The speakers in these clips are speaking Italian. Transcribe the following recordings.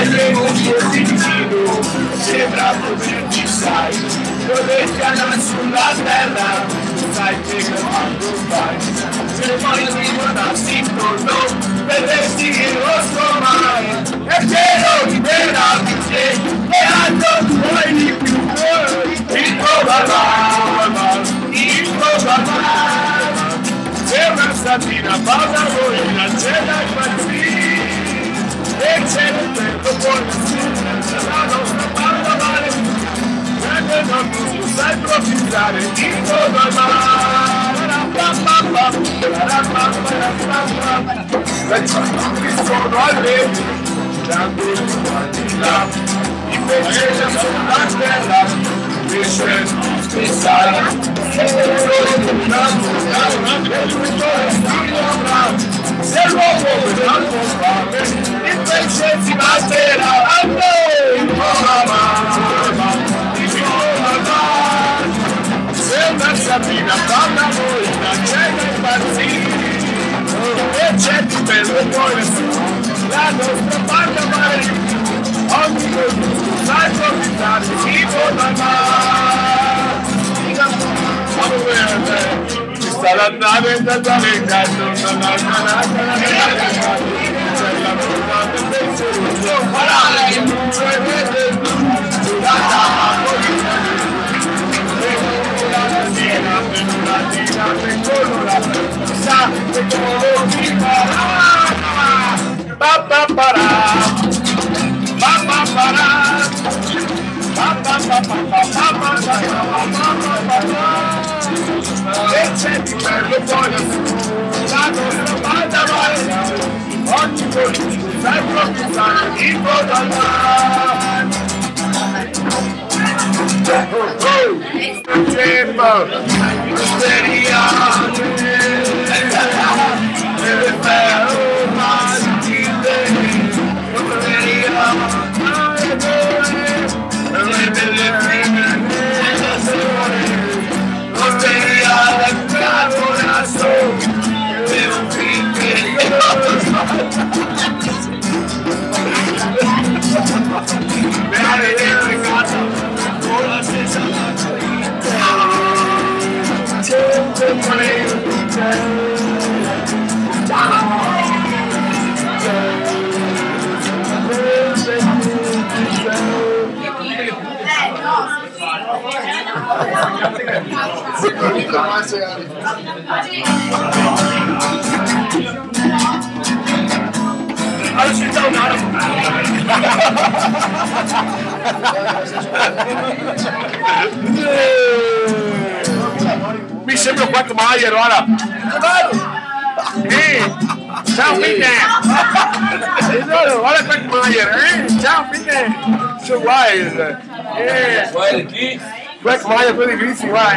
Stai positivo, sembra poterci sai, dove piana sulla terra, sai che quando vai, se poi ritornassi intorno, vedresti che lo so mai, è pieno di meraviglie, e altro vuoi di più, il c'è una statina, pausa voi, la cena impazzì, e c'è il tempo buono, la nostra banda male, grande non tu sai improvvisare, intorno al mare, che sono allegri, dando il guardi là, invece sulla terra, invece spessare, se l'uomo non può fare, invece si batterà a noi, se una sabina parla voi, la cena impazzì, e c'è di bello e poi nessuno, la nostra banda mai, ogni cosa sa improvvisare, tipo da mare. Ci sta la nave da dare canto, la e c'è di bello poi la nostra banda vai, oggi politico sai improvvisare il voto al mare. Tempo, misteria, deve fare un Mi sembra quattro maglie allora. Ciao Pinte! Guarda quattro maglie, ciao Pinte! C'è Wild! Wild chi? Quattro maglie, quelli grigi, guarda!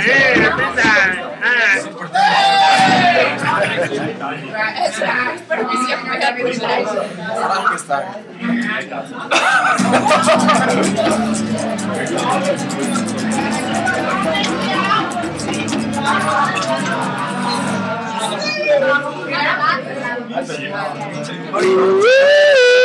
Spero che sia come la Sarà anche stare. Woo!